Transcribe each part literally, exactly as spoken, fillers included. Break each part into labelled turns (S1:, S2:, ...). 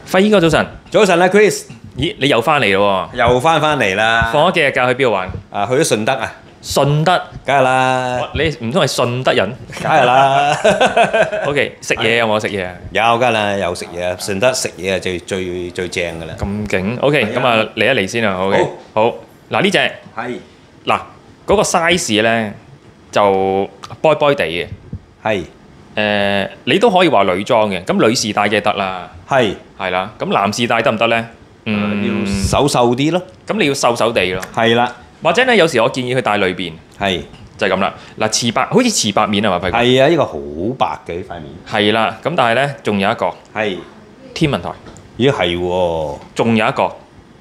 S1: 輝哥早晨，
S2: 早晨啦，Chris，
S1: 咦你又翻嚟咯喎？
S2: 又翻返嚟啦。
S1: 放咗幾日假去邊度玩？
S2: 啊，去咗順德啊，
S1: 順德，
S2: 梗係啦，
S1: 你唔通係順德人
S2: 梗係啦。
S1: ？OK，食嘢有冇食嘢啊？
S2: 有㗎啦，有食嘢啊，順德食嘢係最最最正㗎啦。
S1: 咁勁，OK，
S2: 係啊
S1: 咁啊嚟一嚟先啊，OK，好，嗱呢只
S2: 係
S1: 嗱嗰個 size 咧就 boy boy 地嘅，
S2: 係
S1: 誒你都可以話女裝嘅，咁女士戴嘅得啦，
S2: 係，
S1: 係啦，咁男士戴得唔得咧？嗯，
S2: 要手瘦啲咯。
S1: 咁你要瘦瘦地咯，
S2: 係啦，
S1: 或者咧有時我建議佢戴裏邊。
S2: 係
S1: 就係咁啦，嗱瓷白好似瓷白面係嘛，輝哥？
S2: 係啊，呢個好白嘅呢塊面。
S1: 係啦，咁但係咧仲有一個
S2: 係，
S1: 天文台，
S2: 咦係喎，
S1: 仲有一個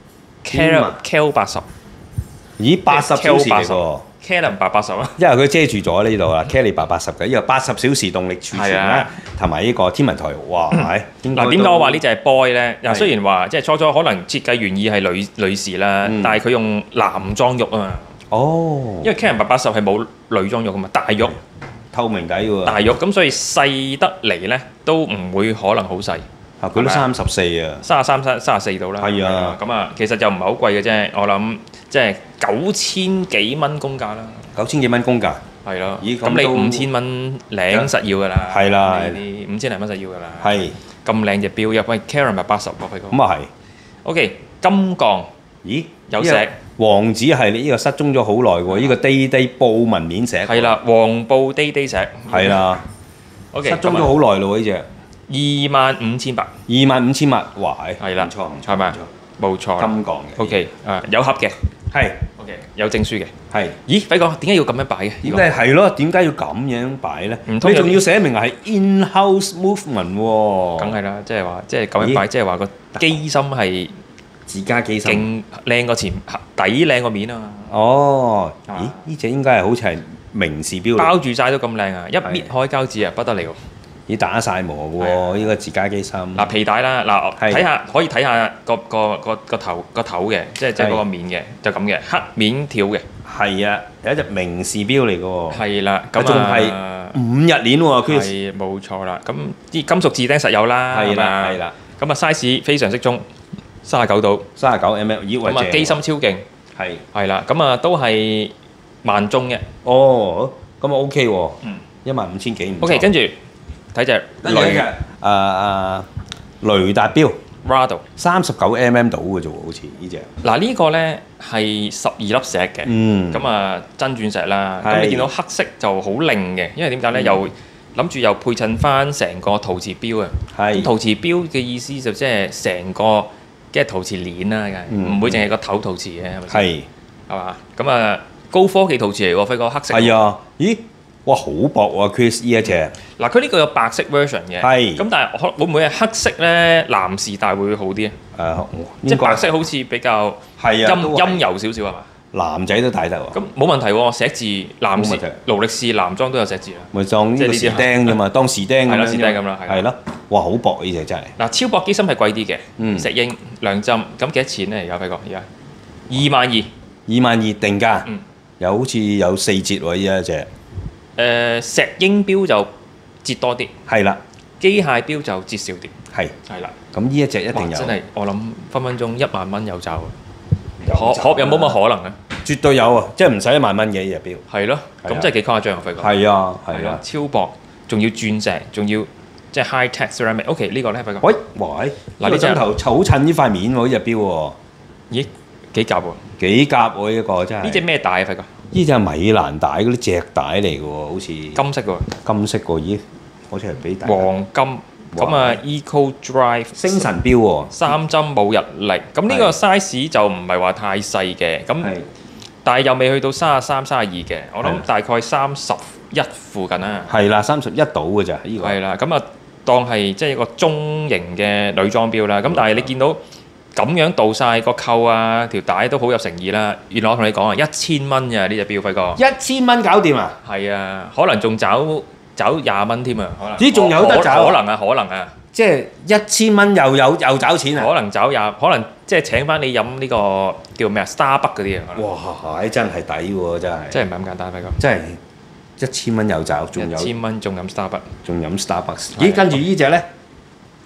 S1: K
S2: 天文
S1: K 八十
S2: 咦八十小時嚟喎。
S1: Canon 八八十啊，
S2: 因為佢遮住咗呢度啦 ，Kelly 八八十嘅，呢個八十小時動力儲存啦
S1: 係啊，
S2: 同埋呢個天文台，哇係。
S1: 嗱點解我話呢只係 boy 咧？嗱
S2: 係
S1: 雖然話即係初初可能設計原意係女女士啦，
S2: 嗯
S1: 但係佢用男裝肉啊嘛，
S2: 哦，
S1: 因為 Canon 八八十係冇女裝肉噶嘛，大肉
S2: 透明底喎。
S1: 大肉，咁所以細得嚟咧都唔會可能好細。
S2: 啊，佢都三十四啊。
S1: 三十三、三三十四度啦，
S2: 係啊
S1: 咁啊，其實就唔係好貴嘅啫，我諗即係九千幾蚊公價啦，
S2: 九千幾蚊公價。
S1: 係咯。
S2: 咦
S1: 咁你
S2: 咁都
S1: 五千蚊領實要㗎啦，
S2: 係啦
S1: 呢啲五千零蚊實要㗎啦。
S2: 係。
S1: 咁靚隻錶入，喂 Canon 咪八十喎，輝哥。
S2: 咁啊係。
S1: OK，金鋼
S2: 咦？
S1: 有石
S2: 呢個王子係呢個失蹤咗好耐喎，呢個低低布紋面石。
S1: 係啦，黃布滴滴石。
S2: 係啦。
S1: OK，
S2: 失蹤咗好耐咯喎呢隻。
S1: 二萬五千八。
S2: 二萬五千萬，哇係。
S1: 係啦
S2: 唔錯唔錯
S1: 係咪
S2: 唔錯。
S1: 冇錯啦。
S2: 金鋼嘅。
S1: OK，啊有盒嘅
S2: 係
S1: ，OK 有證書嘅。
S2: 係。
S1: 咦，輝哥點解要咁樣擺嘅？呢
S2: 點
S1: 個
S2: 解係咯？點解要咁樣擺咧？
S1: 唔通有
S2: 你仲要寫明係 in-house movement 喎？
S1: 梗係啦，即係話，即係咁樣擺，即係話個機芯係
S2: 自家機芯。
S1: 勁靚過前底靚過面啊嘛，
S2: 哦，
S1: 啊
S2: 咦？呢隻應該係好似係名士錶嚟。
S1: 包住晒都咁靚啊！一搣開膠紙啊，不得了。
S2: 咦打晒磨嘅
S1: 係啊
S2: 喎，呢個自家機芯。
S1: 嗱皮帶啦，嗱
S2: 係
S1: 睇下可以睇下個個個個頭個頭嘅，即係即係嗰個面嘅，就咁嘅黑面條嘅，
S2: 係啊，有一隻名士錶嚟嘅喎。
S1: 係啦，咁
S2: 仲係
S1: 啊
S2: 五日鏈喎，Chris。
S1: 係冇錯啦。咁啲金屬字釘實有啦，
S2: 係啦
S1: 嘛
S2: 係啦。
S1: 咁啊 size 非常適中，三十九度，
S2: 三十九 mm， 咦喂正喎。
S1: 咁啊機芯超勁，
S2: 係。
S1: 係啦，咁啊都係萬中嘅。
S2: 哦，咁啊 OK 喎。
S1: 嗯。
S2: 一萬五千幾唔錯。
S1: OK，跟住睇隻雷
S2: 跟住呢隻誒誒雷達錶，
S1: Rado。
S2: 三十九 mm 到嘅啫喎，好似呢隻。
S1: 嗱呢個咧係十二粒石嘅，
S2: 嗯。
S1: 咁啊真鑽石啦。咁
S2: 係
S1: 你見到黑色就好靚嘅，因為點解咧？
S2: 嗯
S1: 又諗住又配襯翻成個陶瓷錶啊。
S2: 係
S1: 咁陶瓷錶嘅意思就即係成個即係陶瓷鏈啦，梗係
S2: 嗯
S1: 唔會淨係個頭陶瓷嘅，係咪先？
S2: 係。
S1: 係嘛？咁啊高科技陶瓷嚟喎，輝哥黑色。
S2: 係啊，咦？哇，好薄喎，Chris 呢一隻。
S1: 嗱，佢呢個有白色 version 嘅。
S2: 係
S1: 咁但係可會唔會係黑色咧？男士戴會好啲啊？
S2: 誒，
S1: 即係白色好似比較
S2: 係啊，
S1: 陰
S2: 都係
S1: 陰柔少少係嘛？
S2: 男仔都戴得喎。
S1: 咁冇問題喎，石字男士
S2: 冇問題
S1: 勞力士男裝都有石字啦。
S2: 咪當呢個時
S1: 即係呢啲
S2: 釘啫嘛，當時釘咁
S1: 係啦
S2: 樣啫嘛。
S1: 時釘咁啦係啦
S2: 係咯，哇，好薄呢隻真係。
S1: 嗱，超薄機芯係貴啲嘅，
S2: 嗯
S1: 石英兩針，咁幾多錢咧？而家輝哥，而家二萬二，
S2: 二萬二定價
S1: 嗯，
S2: 又好似有四折喎，呢一隻。
S1: 誒石英錶就折多啲，
S2: 係啦，
S1: 機械錶就折少啲，
S2: 係。
S1: 係啦。
S2: 咁呢一隻一
S1: 哇
S2: 定有，
S1: 真係我諗分分鐘一萬蚊有找啊！
S2: 有
S1: 可可有冇乜可能啊？
S2: 絕對有啊！即係唔使一萬蚊嘅呢隻錶。
S1: 係咯，
S2: 係啊
S1: 咁真係幾誇張啊！輝哥。
S2: 係啊，
S1: 係咯
S2: 係啊，。
S1: 超薄，仲要鑽石，仲要即係 high tech ceramic。OK，呢個咧輝哥，
S2: 喂，喂，
S1: 嗱呢隻
S2: 呢個針頭好襯呢塊面喎，呢隻錶喎，
S1: 咦幾夾喎？
S2: 幾夾喎呢個真係。
S1: 呢隻咩帶啊？輝哥？
S2: 呢隻係米蘭帶嗰啲隻帶嚟嘅喎，好似
S1: 金色喎，
S2: 金色喎，咦？好似係俾大家
S1: 黃金。咁啊，Eco Drive
S2: 星辰錶喎，
S1: 三針冇日曆。咁呢個 size 就唔係話太細嘅，咁
S2: 係
S1: 但係又未去到三十三、三十二嘅。我諗
S2: 係
S1: 大概三十一附近啦。
S2: 係啦，三十一度嘅咋呢個。
S1: 係啦，咁啊當係即係一個中型嘅女裝錶啦。咁但係你見到咁樣導晒個扣啊、條帶都好有誠意啦。原來我同你講啊，一千蚊㗎呢隻錶，輝哥。
S2: 一千蚊搞掂啊！
S1: 係啊，可能仲找找廿蚊添啊，可能。
S2: 咦仲有得
S1: 可
S2: 找啊
S1: 可能啊，可能啊，
S2: 即係一千蚊又有又找錢啊！
S1: 可能找廿，可能即係請翻你飲呢個叫咩啊？Starbucks 嗰啲啊，可能
S2: 哇！真係抵喎，真係。
S1: 真係唔係咁簡單，輝哥。
S2: 真係一千蚊有找，仲有
S1: 一千蚊仲飲 Starbucks。
S2: 仲飲 Starbucks。
S1: 係
S2: 咦？跟住呢只咧？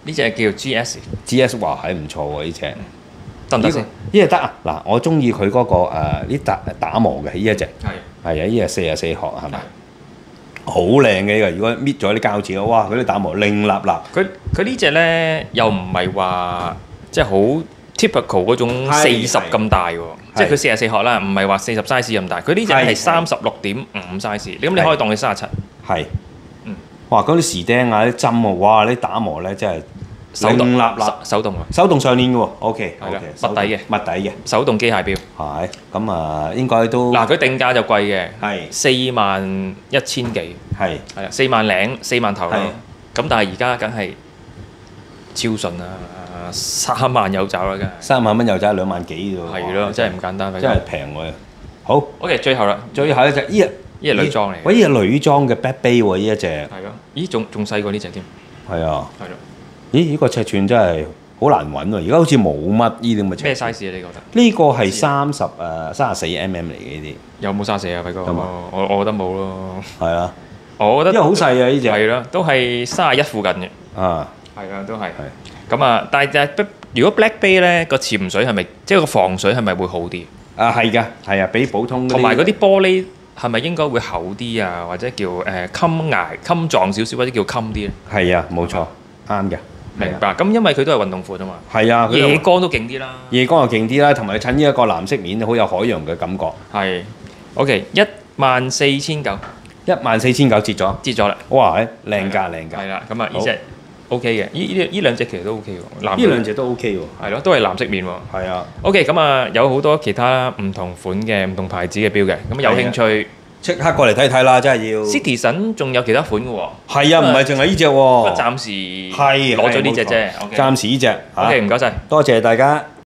S1: 呢隻叫 G S，
S2: G S 話係唔錯喎呢隻。
S1: 得唔得先？
S2: 呢隻得啊！嗱，我中意佢嗰個誒呢打打磨嘅呢一隻。
S1: 係。
S2: 係啊，呢隻四十四殼係咪？好靚嘅呢個，如果搣咗啲膠紙，哇！嗰啲打磨靚立立。
S1: 佢佢呢隻咧又唔係話即係好 typical 嗰種四十咁大喎，即係佢四十四殼啦，唔係話四十 size 咁大。佢呢隻係三十六點五 size，咁你可以當佢三十七。
S2: 係。
S1: 嗯。
S2: 哇！嗰啲時釘啊、啲針啊，哇！啲打磨咧真係
S1: 手動
S2: 立立，
S1: 手動啊，
S2: 手動上鏈嘅喎。OK。
S1: 係啦，
S2: 麥
S1: 底嘅。
S2: 麥底嘅。
S1: 手動機械錶。
S2: 係。咁啊，應該都
S1: 嗱，佢定價就貴嘅，
S2: 係
S1: 四萬一千幾。
S2: 係。
S1: 係啦，四萬零四萬頭啦。咁但係而家梗係超順啦，三萬有找啦，梗係。
S2: 三萬蚊有找兩萬幾啫喎。
S1: 係咯，真係唔簡單。
S2: 真係平喎。好。
S1: OK，最後啦，
S2: 最後一隻依隻。
S1: 呢隻女裝嚟。
S2: 喂，呢隻女裝嘅 Back Bay 喎，呢一隻。
S1: 係咯。咦，仲仲細過呢隻添。
S2: 係啊。
S1: 係咯。
S2: 咦？呢個尺寸真係好難揾喎，而家好似冇乜呢啲咁嘅尺寸。
S1: 咩 size 啊？你覺得？
S2: 呢個係三十誒三十四 mm 嚟嘅呢啲。
S1: 有冇三十四啊，輝哥？我我覺得冇咯。
S2: 係啊。
S1: 我覺得。
S2: 因為好細啊呢隻。
S1: 係咯，都係三十一附近嘅。
S2: 啊。
S1: 係啊，都係。係。咁啊，但係但係，如果 Black Bay 咧個潛水係咪即係個防水係咪會好啲？
S2: 啊係㗎，係啊，比普通
S1: 同埋嗰啲玻璃係咪應該會厚啲啊？或者叫誒襟捱襟撞少少，或者叫襟啲咧？
S2: 係啊，冇錯，啱嘅。
S1: 明白。咁因為佢都係運動褲啊嘛。
S2: 係啊。
S1: 夜光都勁啲啦。
S2: 夜光又勁啲啦，同埋襯呢一個藍色面，好有海洋嘅感覺。
S1: 係。OK，一萬四千九。
S2: 一萬四千九折咗。
S1: 折咗啦。
S2: 哇！靚價靚價。
S1: 係啦，咁啊呢隻 OK 嘅，呢呢呢兩隻其實都 OK 喎。
S2: 呢兩隻都 OK 喎。
S1: 係咯，都係藍色面喎。
S2: 係啊。
S1: OK，咁啊有好多其他唔同款嘅唔同牌子嘅錶嘅，咁有興趣
S2: 即刻過嚟睇睇啦，真係要。
S1: Citizen 仲有其他款嘅喎。
S2: 係啊，唔係淨係呢隻喎。
S1: 不過暫時
S2: 係
S1: 攞咗呢隻啫。
S2: 暫時呢隻。
S1: OK，唔該晒。
S2: 多謝大家。